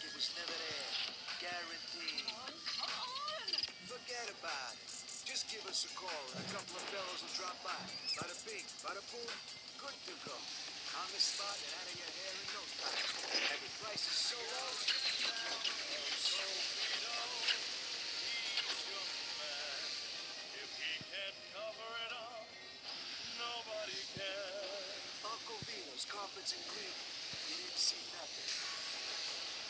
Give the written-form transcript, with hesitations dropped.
like it was never there. Guaranteed. Forget about it. Just give us a call and a couple of fellows will drop by. Bada bing, bada boom, good to go. On the spot and out of your hair in no time. And the price is so low. If he can't cover it up, nobody can. Uncle Vito's carpets and cleaning. You didn't see nothing.